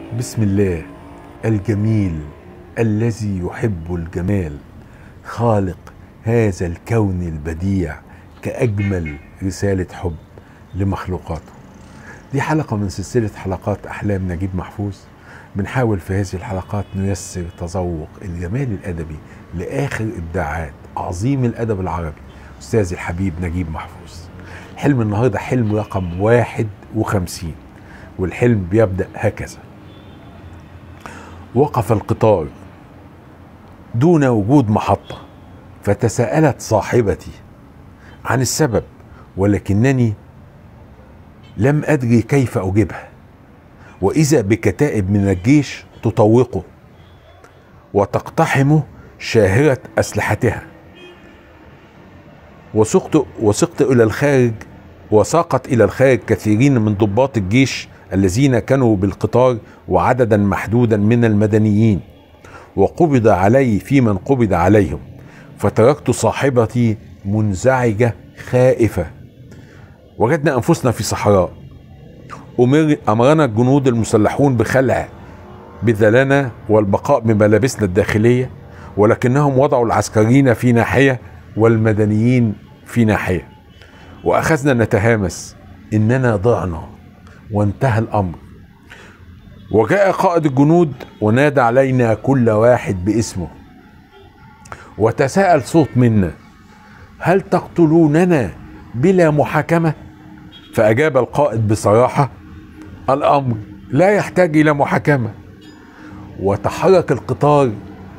بسم الله الجميل الذي يحب الجمال، خالق هذا الكون البديع كأجمل رسالة حب لمخلوقاته. دي حلقة من سلسلة حلقات أحلام نجيب محفوظ. بنحاول في هذه الحلقات نيسر تذوق الجمال الأدبي لآخر إبداعات عظيم الأدب العربي أستاذ الحبيب نجيب محفوظ. حلم النهاردة حلم رقم 51، والحلم بيبدأ هكذا: وقف القطار دون وجود محطة، فتساءلت صاحبتي عن السبب، ولكنني لم أدري كيف أجيبها، وإذا بكتائب من الجيش تطوقه وتقتحم شاهرة أسلحتها. وسقت إلى الخارج، وساقت إلى الخارج كثيرين من ضباط الجيش الذين كانوا بالقطار وعددا محدودا من المدنيين، وقبض علي في من قبض عليهم، فتركت صاحبتي منزعجة خائفة. وجدنا أنفسنا في صحراء. أمرنا الجنود المسلحون بخلع بذلنا والبقاء بملابسنا الداخلية، ولكنهم وضعوا العسكريين في ناحية والمدنيين في ناحية، وأخذنا نتهامس إننا ضعنا وانتهى الأمر. وجاء قائد الجنود ونادى علينا كل واحد باسمه، وتساءل صوت منا: هل تقتلوننا بلا محاكمة؟ فأجاب القائد بصراحة: الأمر لا يحتاج إلى محاكمة. وتحرك القطار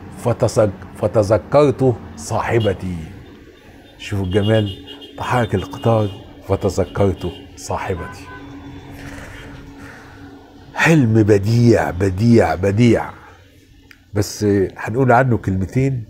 فتذكرت صاحبتي. شوفوا الجمال، تحرك القطار فتذكرت صاحبتي. حلم بديع بديع بديع، بس هنقول عنه كلمتين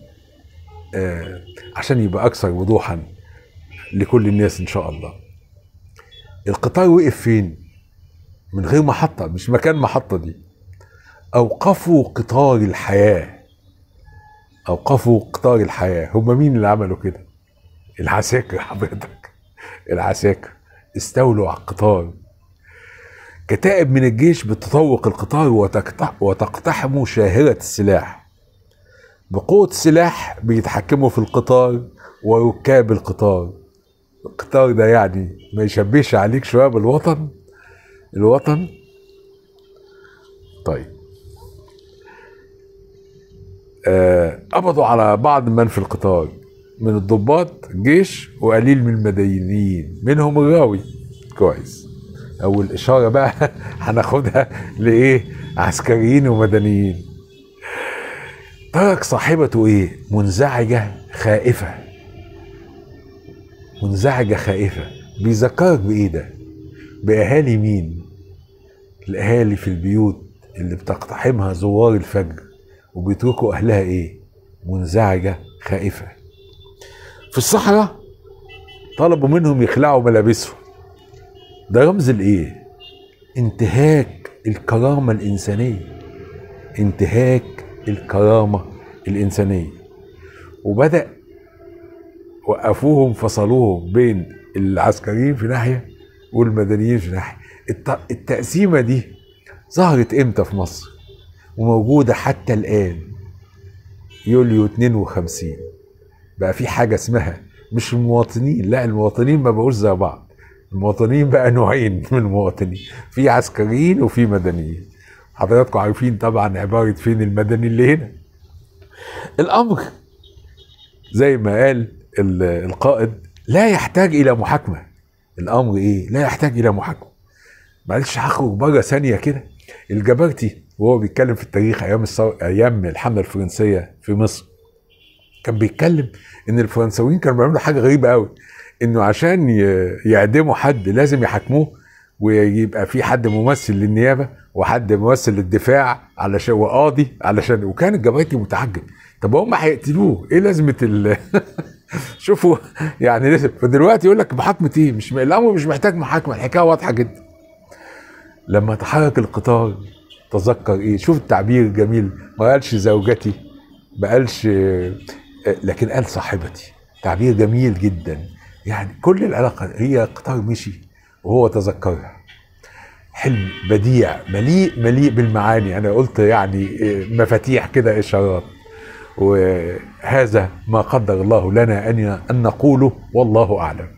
عشان يبقى أكثر وضوحا لكل الناس إن شاء الله. القطار وقف فين؟ من غير محطة، مش مكان محطة دي. أوقفوا قطار الحياة. أوقفوا قطار الحياة. هم مين اللي عملوا كده؟ العساكر حضرتك. العساكر استولوا على القطار. كتائب من الجيش بتطوق القطار وتقتحم شاهرة السلاح. بقوة السلاح بيتحكموا في القطار وركاب القطار. القطار ده يعني ما يشبهش عليك شوية بالوطن؟ الوطن. طيب، قبضوا على بعض من في القطار من الضباط الجيش وقليل من المدنيين، منهم الراوي. كويس. اول اشاره بقى هناخدها لايه؟ عسكريين ومدنيين. ترك صاحبته ايه؟ منزعجه خائفه. منزعجه خائفه. بيذكرك بايه ده؟ باهالي مين؟ الاهالي في البيوت اللي بتقتحمها زوار الفجر وبيتركوا اهلها ايه؟ منزعجه خائفه. في الصحراء طلبوا منهم يخلعوا ملابسهم. ده رمز الايه؟ انتهاك الكرامة الإنسانية. انتهاك الكرامة الإنسانية. وبدأ وقفوهم، فصلوهم بين العسكريين في ناحية والمدنيين في ناحية. التقسيمة دي ظهرت امتى في مصر وموجودة حتى الآن؟ يوليو 52 بقى في حاجة اسمها مش المواطنين، لا، المواطنين ما بقوش زي بعض. المواطنين بقى نوعين من المواطنين، في عسكريين وفي مدنيين. حضراتكم عارفين طبعا عبارة فين المدني اللي هنا. الأمر زي ما قال القائد لا يحتاج إلى محاكمة. الأمر إيه؟ لا يحتاج إلى محاكمة. معلش هخرج بره ثانية كده. الجبرتي وهو بيتكلم في التاريخ أيام الحملة الفرنسية في مصر، كان بيتكلم إن الفرنساويين كانوا بيعملوا حاجة غريبة قوي، انه عشان يعدموا حد لازم يحاكموه، ويبقى في حد ممثل للنيابه وحد ممثل للدفاع علشان وقاضي علشان. وكان الجبرتي متعجب، طب هم هيقتلوه، ايه لازمه شوفوا يعني لازم. فدلوقتي يقول لك محاكمه ايه؟ مش الامر مش محتاج محاكمه، الحكايه واضحه جدا. لما تحرك القطار تذكر ايه؟ شوف التعبير الجميل، ما قالش زوجتي، ما قالش، لكن قال صاحبتي. تعبير جميل جدا. يعني كل العلاقة هي قطار مشي وهو تذكرها. حلم بديع مليء بالمعاني. انا قلت يعني مفاتيح كده، اشارات. وهذا ما قدر الله لنا ان نقوله، والله اعلم.